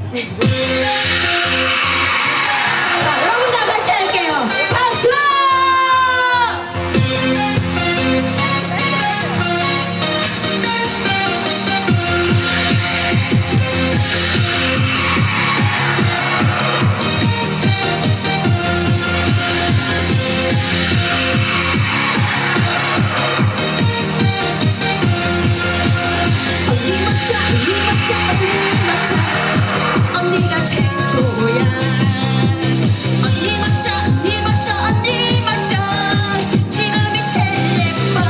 자, 여러분과 같이 할게요. 박수! 언니가 최고야. 언니 멋져, 언니 멋져, 언니 멋져. 지금이 제일 예뻐.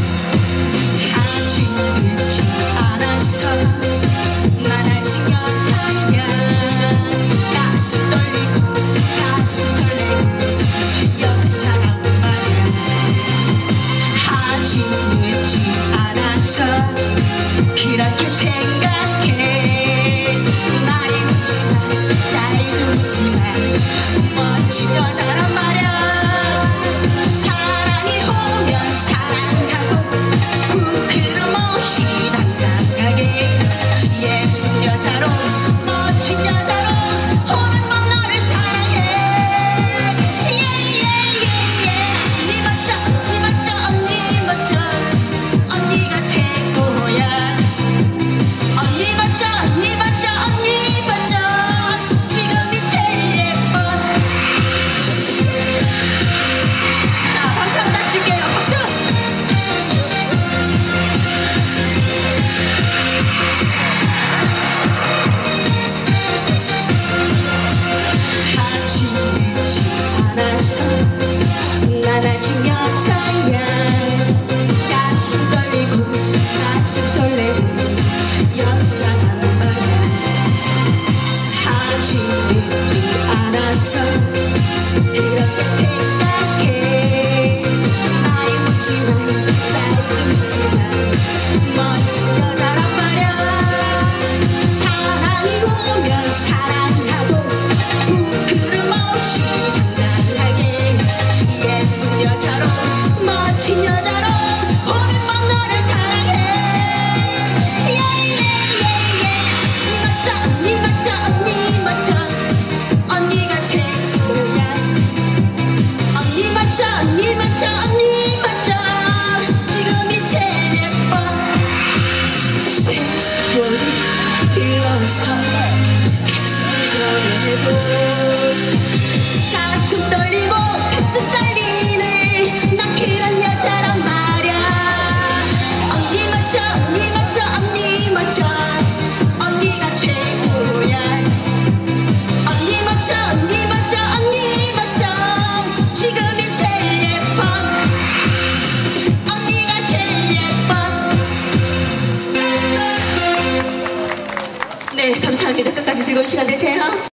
아직 늦지 않았어. 난 아직 여자야. 가슴 떨리고 가슴 설레고 여자란 말이야. 아직 늦지 않았어. 그렇게 생각해. 멋진 여자란 말야. 사랑이 오면 사랑하고 부끄럼 없이 당당하게 예쁜 여자로 멋진 여자로 오늘 밤 너를 사랑해. 언니 멋져, 언니 멋져, 언니 멋져. 언니가 최고야. 언니 멋져, 언니 멋져, 언니 멋져. 지금이 제일 예뻐. 자, 박수 한번 다시 줄게요. 박수! 아직 늦지 않았어. 난 아직 여자야. 가슴 떨리고 가슴 설레고 여자란 말야. 아직 늦지 않았어. 이렇게 생각해. 나이 묻지 마, 살도 묻지 마. 멋진 여자란 말야. 사랑이 오면 사랑하고 부끄럼 없이 당당하게 예쁜 여자로 멋진 여자로 오늘 밤 너를 사랑해. 언니 멋져, 언니 멋져, 언니가 최고야. 언니 멋져, 언니 멋져, 언니 멋져. 지금이 제일 예뻐. 세월이 흘러서 가슴 떨리고 가슴 떨리네. 난 그런 여자란 말야. 언니 멋져, 언니 멋져, 언니 멋져. 언니가 최고야. 언니 멋져, 언니 멋져, 언니 멋져. 지금이 제일 예뻐. 언니가 제일 예뻐. 네, 감사합니다. 끝까지 즐거운 시간 되세요.